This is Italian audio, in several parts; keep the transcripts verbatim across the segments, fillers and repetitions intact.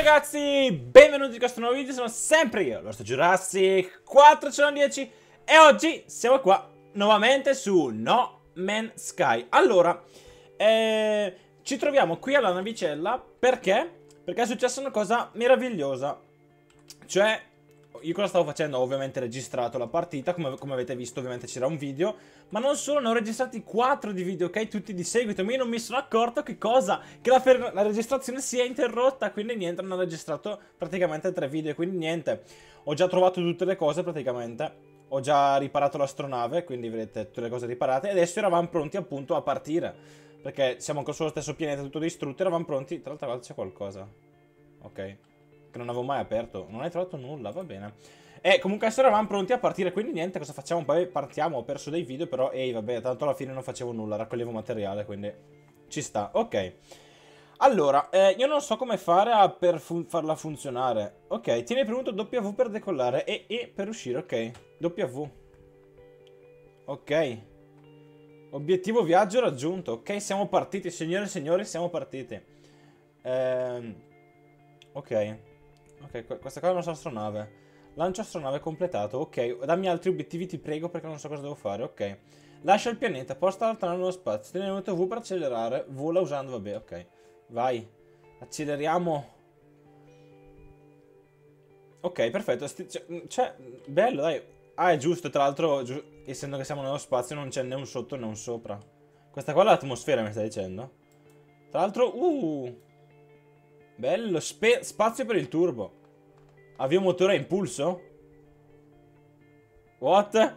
ragazzi, benvenuti in questo nuovo video, sono sempre io, lo sto Jurassic quattrocentodieci e oggi siamo qua nuovamente su No Man's Sky. Allora, eh, ci troviamo qui alla navicella perché? Perché è successa una cosa meravigliosa. Cioè, io cosa stavo facendo? Ho ovviamente registrato la partita, come, come avete visto ovviamente c'era un video. Ma non solo, ne ho registrati quattro di video, ok? Tutti di seguito, ma io non mi sono accorto che cosa? Che la, la registrazione si è interrotta, quindi niente, non ho registrato praticamente tre video, quindi niente. Ho già trovato tutte le cose praticamente, ho già riparato l'astronave, quindi vedete tutte le cose riparate. E adesso eravamo pronti appunto a partire, perché siamo ancora sullo stesso pianeta, tutto distrutto, eravamo pronti. Tra l'altro c'è qualcosa, ok? Che non avevo mai aperto, non hai trovato nulla, va bene. E comunque adesso eravamo pronti a partire, quindi niente, cosa facciamo? Poi partiamo, ho perso dei video, però ehi, vabbè, tanto alla fine non facevo nulla, raccoglievo materiale, quindi ci sta, ok. Allora, eh, io non so come fare a per fun farla funzionare. Ok, tieni premuto W per decollare e E per uscire, ok. W. Ok. Obiettivo viaggio raggiunto, ok, siamo partiti, signore e signori, siamo partiti. Ehm... Ok. Ok, questa qua è la nostra astronave. Lancio astronave completato, ok. Dammi altri obiettivi, ti prego, perché non so cosa devo fare, ok. Lascia il pianeta, posta allontanare nello spazio. Tieni premuto V per accelerare, vola usando, vabbè, ok. Vai, acceleriamo. Ok, perfetto. Cioè, bello, dai. Ah, è giusto, tra l'altro, essendo che siamo nello spazio, non c'è né un sotto né un sopra. Questa qua è l'atmosfera, mi stai dicendo? Tra l'altro, uh... bello, Spe spazio per il turbo. Avvio motore a impulso? What?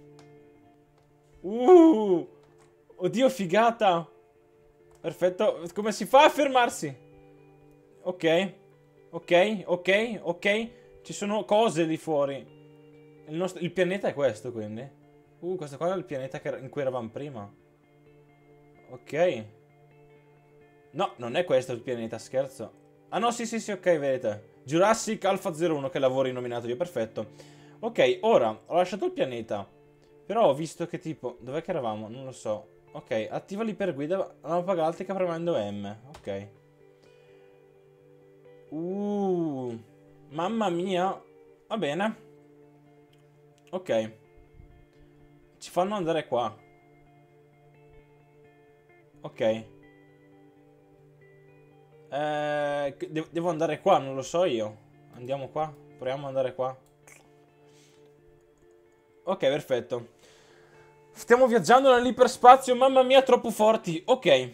Uh! Oddio, figata! Perfetto. Come si fa a fermarsi? Ok. Ok, ok, ok. Ci sono cose lì fuori. Il, nostro... il pianeta è questo, quindi. Uh, questo qua è il pianeta che... in cui eravamo prima. Ok. No, non è questo il pianeta, scherzo. Ah no, sì, sì, sì, ok, vedete. Jurassic Alpha zero uno che lavori nominato io, perfetto. Ok, ora, ho lasciato il pianeta. Però ho visto che tipo... dov'è che eravamo? Non lo so. Ok, attiva l'iperguida la mappa galattica premendo M. Ok. Uh, mamma mia. Va bene. Ok. Ci fanno andare qua. Ok. Eh, devo andare qua, non lo so io. Andiamo qua. Proviamo ad andare qua. Ok, perfetto. Stiamo viaggiando nell'iperspazio. Mamma mia, troppo forti. Ok.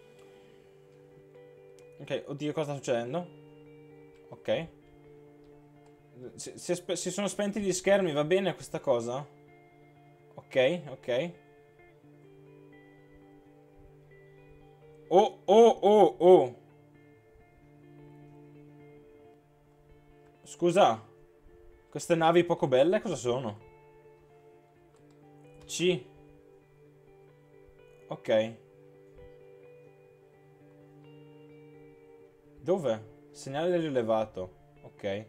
Ok, oddio, cosa sta succedendo? Ok. Si, si, si sono spenti gli schermi, va bene questa cosa? Ok, ok. Oh, oh, oh, oh. Scusa. Queste navi poco belle cosa sono? C. Ok. Dove? Segnale del rilevato. Ok.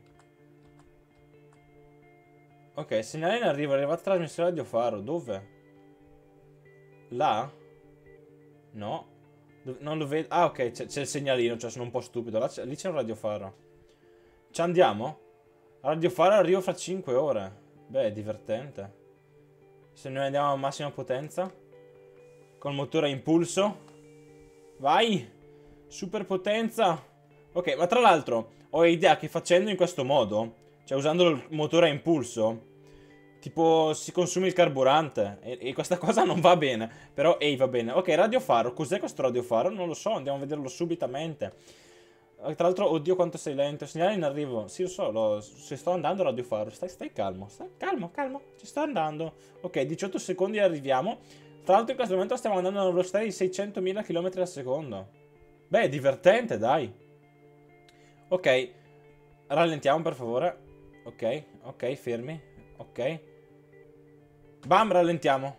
Ok, segnale in arrivo, arrivata trasmissione radiofaro. Dove? Là? No. Non lo vedo. Ah, ok, c'è il segnalino, cioè sono un po' stupido. Là lì c'è un radiofaro. Ci andiamo? Radiofaro arrivo fra cinque ore. Beh, è divertente. Se noi andiamo a massima potenza. Col motore a impulso. Vai! Super potenza. Ok, ma tra l'altro ho idea che facendo in questo modo, cioè usando il motore a impulso, tipo si consumi il carburante. E, e questa cosa non va bene. Però ehi, va bene. Ok, radiofaro. Cos'è questo radiofaro? Non lo so, andiamo a vederlo subitamente. Tra l'altro, oddio quanto sei lento. Segnale in arrivo. Sì, lo so, lo, se sto andando radiofaro. Stai, stai calmo. Stai calmo, calmo. Ci sto andando. Ok, diciotto secondi e arriviamo. Tra l'altro in questo momento stiamo andando a una velocità di seicentomila chilometri al secondo. Beh, è divertente, dai. Ok. Rallentiamo, per favore. Ok, ok, fermi. Ok. Bam, rallentiamo.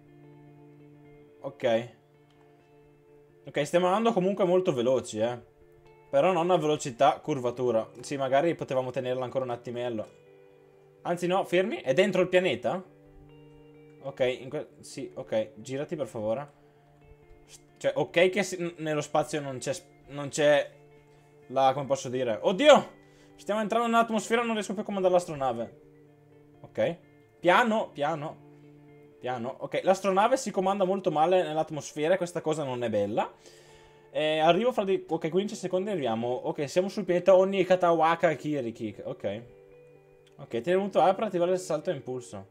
Ok. Ok, stiamo andando comunque molto veloci, eh. Però non a velocità curvatura. Sì, magari potevamo tenerla ancora un attimello. Anzi no, fermi. È dentro il pianeta? Ok, in que sì, ok. Girati per favore. Cioè, ok che nello spazio non c'è non c'è La, come posso dire? Oddio! Stiamo entrando nell'atmosfera, non riesco più a comandare l'astronave. Ok. Piano, piano. Piano. Ok, l'astronave si comanda molto male nell'atmosfera e questa cosa non è bella. Eh, arrivo fra di... Ok, quindici secondi arriviamo. Ok, siamo sul pianeta Oni Katawaka Kiriki. Ok. Ok, tenuto A per attivare il salto a impulso.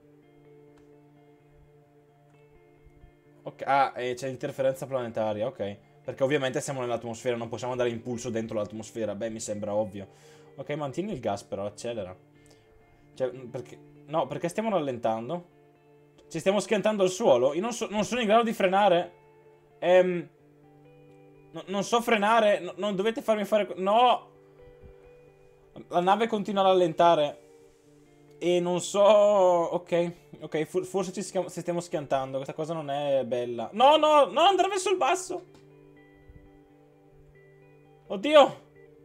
Ok, ah, e c'è l'interferenza planetaria, ok. Perché ovviamente siamo nell'atmosfera, non possiamo andare impulso dentro l'atmosfera. Beh, mi sembra ovvio. Ok, mantieni il gas però, accelera. Cioè, perché... No, perché stiamo rallentando? Ci stiamo schiantando al suolo? Io non, so, non sono in grado di frenare. Ehm... No, non so frenare. No, non dovete farmi fare... No! La nave continua a rallentare. E non so... Ok, ok, forse ci stiamo schiantando. Questa cosa non è bella. No, no, no, andare verso il basso. Oddio.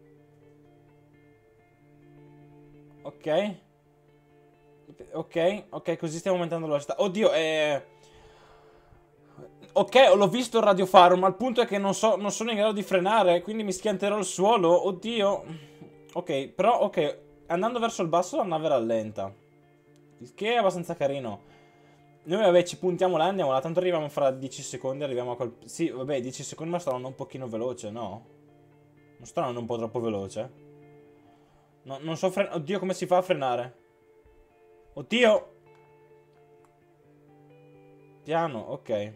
Ok. Ok, ok, così stiamo aumentando la velocità. Oddio, eh... Ok, l'ho visto il radiofaro, ma il punto è che non, so, non sono in grado di frenare, quindi mi schianterò al suolo. Oddio. Ok, però, ok, andando verso il basso la nave rallenta. Il che è abbastanza carino. Noi, vabbè, ci puntiamo là e andiamo là. Tanto arriviamo fra dieci secondi, arriviamo a quel... Sì, vabbè, dieci secondi, ma sto andando un pochino veloce, no? Non sto andando un po' troppo veloce? No, non so frenare. Oddio, come si fa a frenare? Oddio! Piano, ok.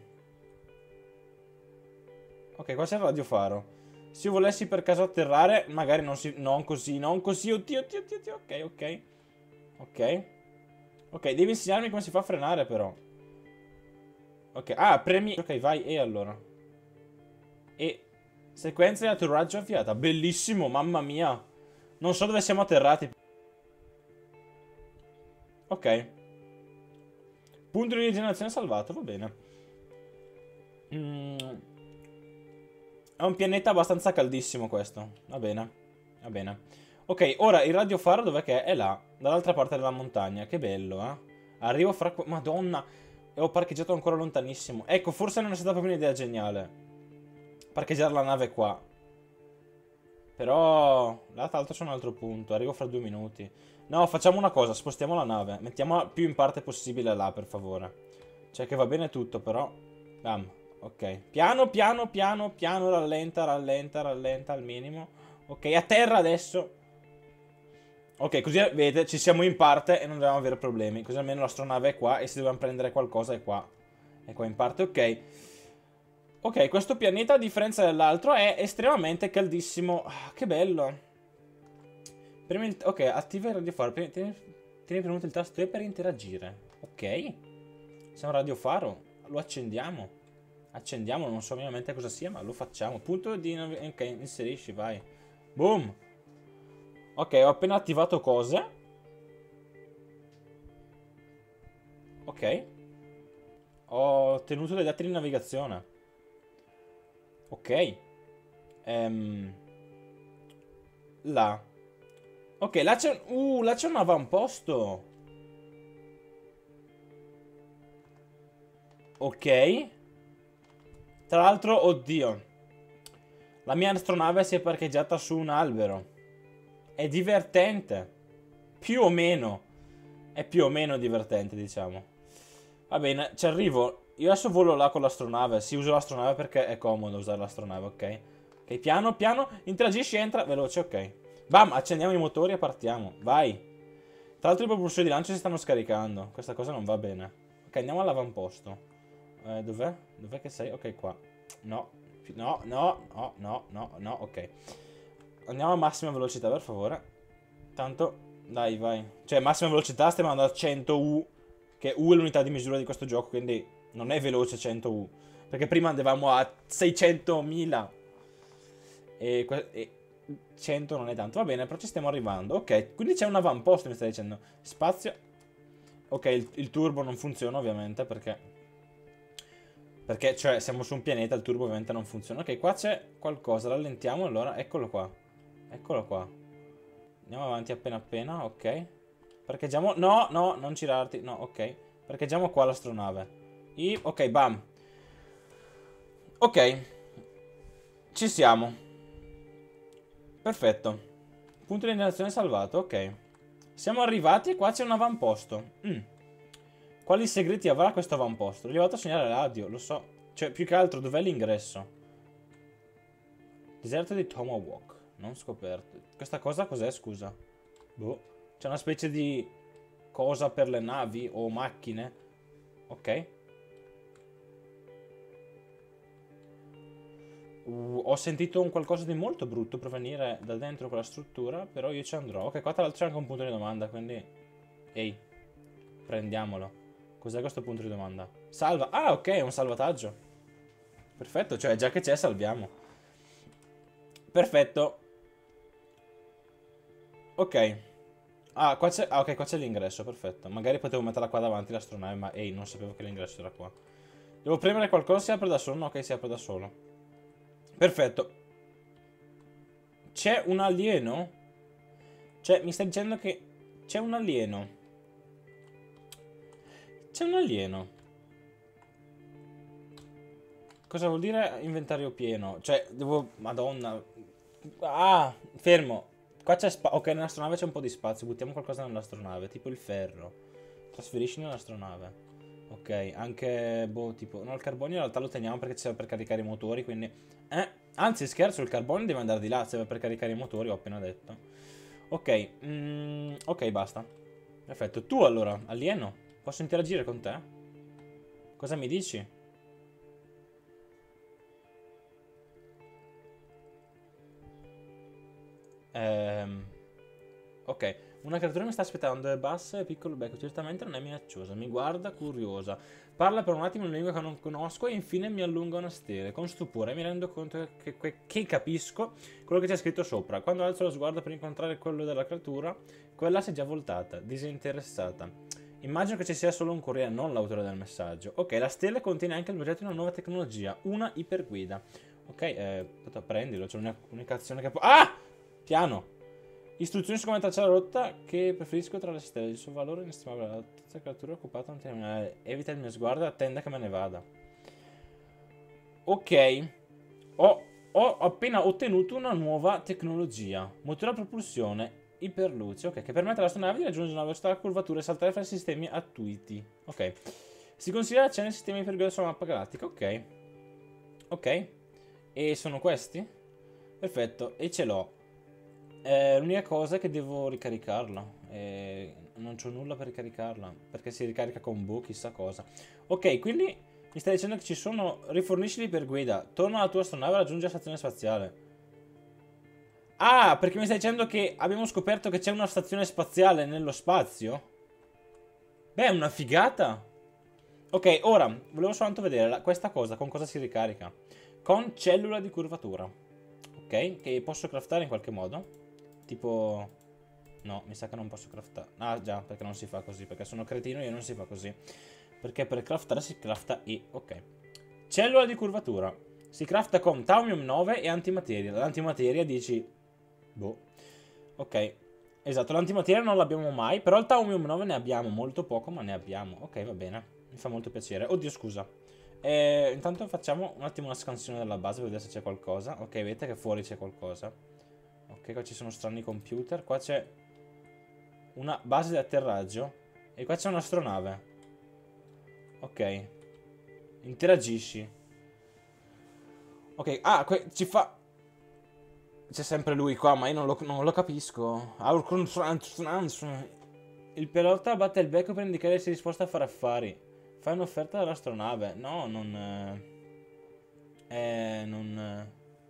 Ok, qua c'è il radiofaro. Se io volessi per caso atterrare, magari non si... Non così, non così. Oddio, oddio, oddio, oddio. Ok, ok. Ok. Ok, devi insegnarmi come si fa a frenare però. Ok, ah, premi... Ok, vai, e allora. E... Sequenza di atterraggio avviata. Bellissimo, mamma mia. Non so dove siamo atterrati. Ok. Punto di rigenerazione salvato, va bene. Mm. È un pianeta abbastanza caldissimo questo. Va bene. Va bene. Ok, ora il radiofaro dov'è che è? È là, dall'altra parte della montagna. Che bello, eh. Arrivo fra... Madonna. E ho parcheggiato ancora lontanissimo. Ecco, forse non è stata proprio un'idea geniale parcheggiare la nave qua. Però... Là tra l'altro c'è un altro punto. Arrivo fra due minuti. No, facciamo una cosa. Spostiamo la nave. Mettiamola più in parte possibile là, per favore. Cioè che va bene tutto, però... Bam. Ok. Piano, piano, piano, piano. Rallenta, rallenta, rallenta al minimo. Ok, a terra adesso. Ok, così vedete, ci siamo in parte e non dobbiamo avere problemi. Così almeno l'astronave è qua e se dobbiamo prendere qualcosa è qua. È qua in parte, ok. Ok, questo pianeta, a differenza dell'altro, è estremamente caldissimo. Ah, che bello. Premi il... Ok, attiva il radiofaro. Tieni, tieni premuto il tasto E per interagire. Ok. C'è un radiofaro. Lo accendiamo. Accendiamo, non so minimamente cosa sia, ma lo facciamo. Punto di... Ok, inserisci, vai. Boom. Ok, ho appena attivato cose. Ok. Ho ottenuto dei dati di navigazione. Ok. Ehm... Là. Ok, là c'è... Uh, là c'è un avamposto. Ok. Tra l'altro, oddio. La mia astronave si è parcheggiata su un albero. È divertente. Più o meno. È più o meno divertente, diciamo. Va bene, ci arrivo. Io adesso volo là con l'astronave. Si usa l'astronave perché è comodo usare l'astronave, ok? Ok, piano, piano. Interagisci, entra, veloce, ok. Bam, accendiamo i motori e partiamo. Vai. Tra l'altro i propulsori di lancio si stanno scaricando. Questa cosa non va bene. Ok, andiamo all'avamposto. Eh, dov'è? Dov'è che sei? Ok, qua. No. No, no, no, no, no, no, ok. Andiamo a massima velocità, per favore. Tanto, dai, vai. Cioè, massima velocità stiamo andando a cento U. Che U è l'unità di misura di questo gioco, quindi non è veloce cento U. Perché prima andavamo a seicentomila. E, e cento non è tanto. Va bene, però ci stiamo arrivando. Ok, quindi c'è un avamposto, mi stai dicendo. Spazio. Ok, il, il turbo non funziona, ovviamente, perché... Perché, cioè, siamo su un pianeta, il turbo ovviamente non funziona. Ok, qua c'è qualcosa, rallentiamo, allora, eccolo qua. Eccolo qua. Andiamo avanti appena appena, ok. Parcheggiamo... No, no, non girarti, no, ok. Parcheggiamo qua l'astronave. I... Ok, bam. Ok. Ci siamo. Perfetto. Punto di indicazione salvato, ok. Siamo arrivati e qua c'è un avamposto. Mm. Quali segreti avrà questo avamposto? Ho arrivato a segnare radio, lo so. Cioè, più che altro, dov'è l'ingresso? Deserto di Tomahawk. Non scoperto. Questa cosa cos'è, scusa? Boh. C'è una specie di cosa per le navi o macchine. Ok. Uh, ho sentito un qualcosa di molto brutto provenire da dentro quella struttura, però io ci andrò. Ok, qua tra l'altro c'è anche un punto di domanda, quindi... Ehi, prendiamolo. Cos'è questo punto di domanda? Salva. Ah, ok, è un salvataggio. Perfetto, cioè già che c'è salviamo. Perfetto. Ok. Ah, qua c'è ah, ok, qua c'è l'ingresso, perfetto. Magari potevo metterla qua davanti l'astronave, ma ehi, non sapevo che l'ingresso era qua. Devo premere qualcosa, si apre da solo? No, ok, si apre da solo. Perfetto. C'è un alieno? Cioè, mi stai dicendo che c'è un alieno? C'è un alieno. Cosa vuol dire inventario pieno? Cioè, devo... Madonna. Ah, fermo. Qua c'è spazio. Ok, nell'astronave c'è un po' di spazio. Buttiamo qualcosa nell'astronave. Tipo il ferro. Trasferisci nell'astronave. Ok, anche... Boh, tipo... No, il carbonio in realtà lo teniamo perché serve per caricare i motori, quindi... Eh, anzi, scherzo, il carbonio deve andare di là. Serve per caricare i motori, ho appena detto. Ok, mm, ok, basta. Perfetto. Tu, allora, alieno, posso interagire con te? Cosa mi dici? Ehm, ok, una creatura mi sta aspettando, è bassa e piccolo becco, certamente non è minacciosa, mi guarda curiosa, parla per un attimo in una lingua che non conosco e infine mi allunga una stele. Con stupore mi rendo conto che, che, che capisco quello che c'è scritto sopra. Quando alzo lo sguardo per incontrare quello della creatura, quella si è già voltata, disinteressata. Immagino che ci sia solo un corriere, non l'autore del messaggio. Ok, la stella contiene anche il progetto di una nuova tecnologia, una iperguida. Ok, eh, prendilo, c'è un'unica azione che può... Ah! Piano. Istruzioni su come tracciare la rotta che preferisco tra le stelle. Il suo valore è inestimabile. La terza creatura è occupata un terminale. Evita il mio sguardo e attenda che me ne vada. Ok. Ho, ho appena ottenuto una nuova tecnologia. Motore a propulsione iperluce. Ok, che permette all'astronave di raggiungere una velocità a curvatura e saltare fra i sistemi attuiti. Ok. Si considera c'è nel sistema iperguida sulla mappa galattica. Ok. Ok. E sono questi? Perfetto. E ce l'ho. Eh, l'unica cosa è che devo ricaricarla. Eh, non c'ho nulla per ricaricarla. Perché si ricarica con boh, chissà cosa. Ok, quindi mi stai dicendo che ci sono. Riforniscili per guida. Torna alla tua astronave e raggiungi la stazione spaziale. Ah, perché mi stai dicendo che abbiamo scoperto che c'è una stazione spaziale nello spazio? Beh, è una figata. Ok, ora volevo soltanto vedere la, questa cosa con cosa si ricarica. Con cellula di curvatura. Ok, che posso craftare in qualche modo. Tipo... No, mi sa che non posso craftare. Ah già, perché non si fa così. Perché sono cretino e io non si fa così. Perché per craftare si crafta E. Ok. Cellula di curvatura. Si crafta con Taumium nove e antimateria. L'antimateria dici... Boh. Ok. Esatto, l'antimateria non l'abbiamo mai. Però il Taumium nove ne abbiamo. Molto poco, ma ne abbiamo. Ok, va bene. Mi fa molto piacere. Oddio, scusa. Eh, intanto facciamo un attimo una scansione della base per vedere se c'è qualcosa. Ok, vedete che fuori c'è qualcosa. Ok, qua ci sono strani computer. Qua c'è una base di atterraggio. E qua c'è un'astronave. Ok. Interagisci. Ok, ah, ci fa... C'è sempre lui qua, ma io non lo, non lo capisco. Il pilota batte il becco per indicare se è disposto a fare affari. Fai un'offerta dall'astronave. No, non... Eh, non...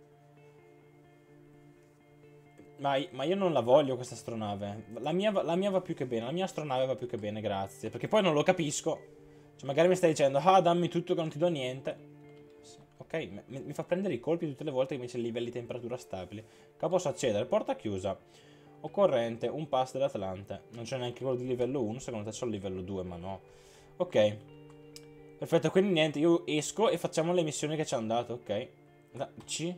Ma, ma io non la voglio questa astronave. La mia, la mia va più che bene. La mia astronave va più che bene, grazie. Perché poi non lo capisco. Cioè, magari mi stai dicendo, ah, dammi tutto che non ti do niente. Ok, mi, mi fa prendere i colpi tutte le volte che mi dice livelli di temperatura stabili. Qua posso accedere. Porta chiusa. Occorrente, un pass dell'Atlante. Non c'è neanche quello di livello uno. Secondo te c'ho il livello due, ma no. Ok. Perfetto, quindi niente. Io esco e facciamo le missioni che ci hanno dato. Ok. C.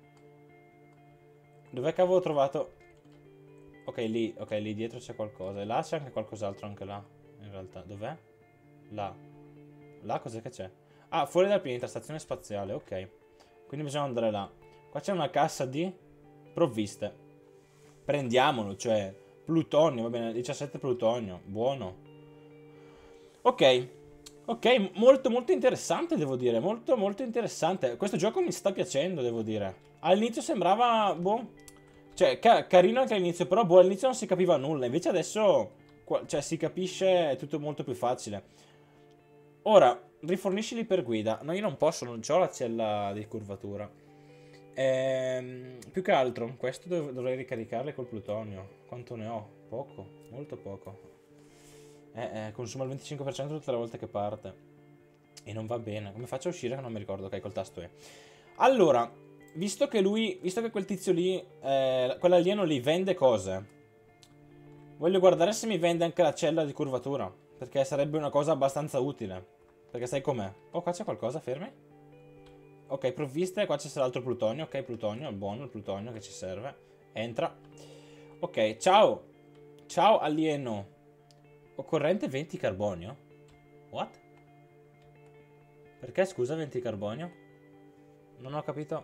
Dov'è che avevo trovato? Ok, lì, ok, lì dietro c'è qualcosa. E là c'è anche qualcos'altro anche là. In realtà, dov'è? Là. Là cos'è che c'è? Ah, fuori dal pianeta, stazione spaziale, ok. Quindi bisogna andare là. Qua c'è una cassa di provviste. Prendiamolo, cioè, plutonio, va bene, diciassette plutonio, buono. Ok, ok, molto molto interessante, devo dire, molto molto interessante. Questo gioco mi sta piacendo, devo dire. All'inizio sembrava, boh, cioè, ca carino anche all'inizio, però, boh, all'inizio non si capiva nulla. Invece adesso, cioè, si capisce, è tutto molto più facile. Ora, rifornisci l'iperguida. No, io non posso, non ho la cella di curvatura. Ehm, più che altro, questo dov dovrei ricaricarle col plutonio. Quanto ne ho? Poco, molto poco. Eh, eh, consuma il venticinque per cento tutte le volte che parte. E non va bene. Come faccio a uscire che non mi ricordo? Ok, col tasto E. Allora, visto che lui, visto che quel tizio lì, eh, quell'alieno lì vende cose, voglio guardare se mi vende anche la cella di curvatura. Perché sarebbe una cosa abbastanza utile. Perché sai com'è? Oh, qua c'è qualcosa, fermi. Ok, provviste, qua c'è l'altro plutonio. Ok, plutonio, è buono il plutonio che ci serve. Entra. Ok, ciao. Ciao alieno. Occorrente venti carbonio? What? Perché scusa venti carbonio? Non ho capito.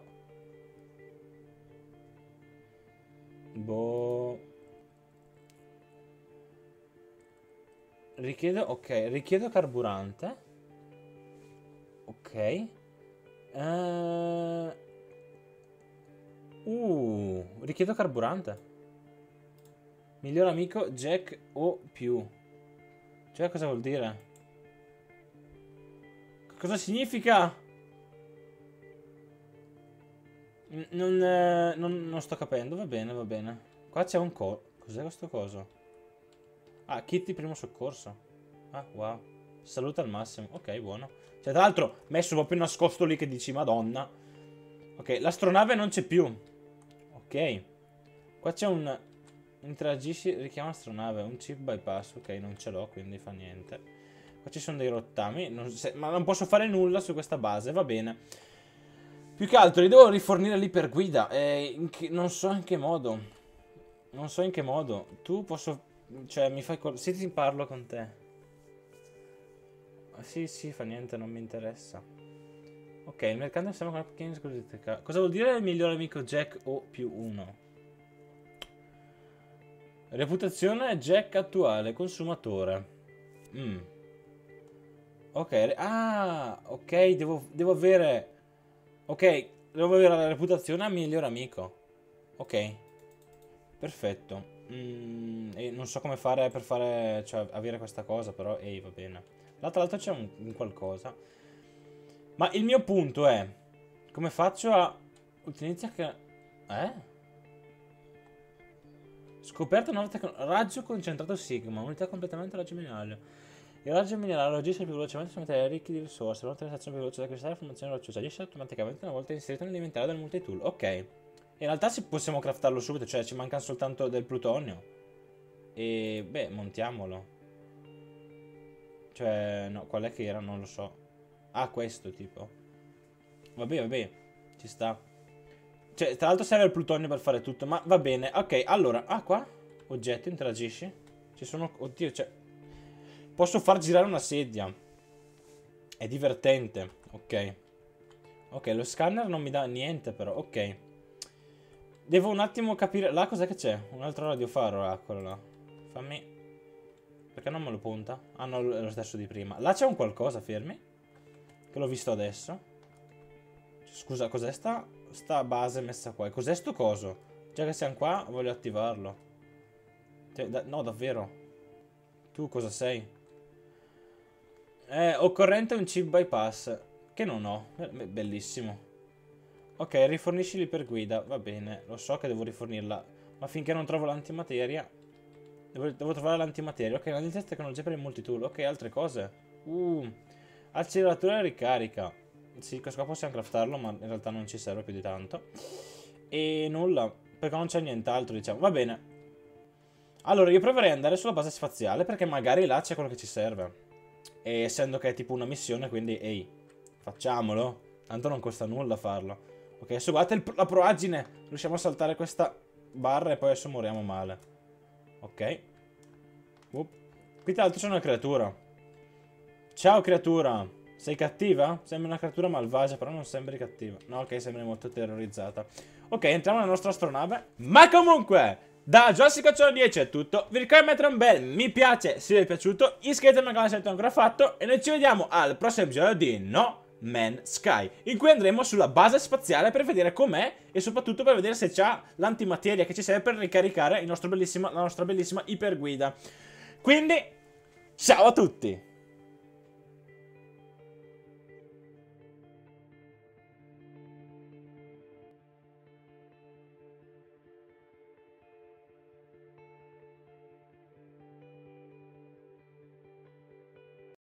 Boh. Richiedo, ok, richiedo carburante. Ok. Uh, uh richiedo carburante. Miglior amico Jack O più. Cioè, cosa vuol dire? Cosa significa? Non, eh, non, non sto capendo. Va bene, va bene. Qua c'è un co... Cos'è questo coso? Ah, kit di primo soccorso. Ah, wow. Salute al massimo. Ok, buono. Cioè, tra l'altro, messo proprio nascosto lì che dici, madonna. Ok, l'astronave non c'è più. Ok. Qua c'è un... Interagisci, richiama astronave. Un chip bypass. Ok, non ce l'ho, quindi fa niente. Qua ci sono dei rottami. Non se... Ma non posso fare nulla su questa base, va bene. Più che altro, li devo rifornire l'iperguida. E che... non so in che modo. Non so in che modo. Tu posso... Cioè, mi fai... Sì, ti parlo con te. Sì, sì, fa niente, non mi interessa. Ok, il mercante sembra una piccola esclusività. Cosa vuol dire il miglior amico Jack O più uno? Reputazione Jack attuale, consumatore. Mm. Ok, ah, ok, devo, devo avere... Ok, devo avere la reputazione a miglior amico. Ok. Perfetto. Mm, e non so come fare per fare... Cioè, avere questa cosa, però, ehi, va bene. Là, tra l'altro c'è un, un qualcosa. Ma il mio punto è... Come faccio a... Utilizza che... Eh? Scoperta nuova tecnologia. Raggio concentrato sigma. Unità completamente raggio minerario. Il raggio minerario agisce più velocemente su materiali ricchi di risorse. Una transazione più veloce da acquistare la formazione rocciosa. Agisce automaticamente una volta inserito nell'inventario del multitool. Ok. In realtà si possiamo craftarlo subito. Cioè ci manca soltanto del plutonio. E... Beh, montiamolo. Cioè... No, qual è che era? Non lo so. Ah, questo tipo. Vabbè, vabbè. Ci sta. Cioè, tra l'altro serve il plutonio per fare tutto. Ma va bene. Ok, allora. Ah, qua. Oggetto, interagisci. Ci sono... Oddio, cioè... Posso far girare una sedia. È divertente. Ok. Ok, lo scanner non mi dà niente però. Ok. Devo un attimo capire... Là cos'è che c'è? Un altro radiofaro. Ah, quello là. Fammi... Perché non me lo punta? Ah, no, è lo stesso di prima. Là c'è un qualcosa, fermi. Che l'ho visto adesso. Scusa, cos'è sta... sta base messa qua? Cos'è sto coso? Già che siamo qua, voglio attivarlo. Cioè, da... No, davvero. Tu cosa sei? Eh, occorrente un chip bypass. Che non ho. Bellissimo. Ok, rifornisci l'iperguida. Va bene, lo so che devo rifornirla. Ma finché non trovo l'antimateria... Devo, devo trovare l'antimateria. Ok, la tecnologia per il multitool. Ok, altre cose. Uh, acceleratore e ricarica. Sì, questo qua possiamo craftarlo, ma in realtà non ci serve più di tanto. E nulla, perché non c'è nient'altro, diciamo. Va bene. Allora, io proverei ad andare sulla base spaziale, perché magari là c'è quello che ci serve. E essendo che è tipo una missione, quindi, ehi, facciamolo. Tanto non costa nulla farlo. Ok, adesso guardate la proagine. Riusciamo a saltare questa barra e poi adesso moriamo male. Ok. Uh. Qui tra l'altro c'è una creatura. Ciao creatura. Sei cattiva? Sembri una creatura malvagia, però non sembri cattiva. No, ok, sembri molto terrorizzata. Ok, entriamo nella nostra astronave. Ma comunque, da Jurassic dieci è tutto. Vi ricordo di mettere un bel mi piace se vi è piaciuto. Iscrivetevi al canale se non l'avete ancora fatto. E noi ci vediamo al prossimo episodio di No Man's Sky, in cui andremo sulla base spaziale per vedere com'è e soprattutto per vedere se c'ha l'antimateria che ci serve per ricaricare il nostro bellissimo, la nostra bellissima iperguida. Quindi, ciao a tutti!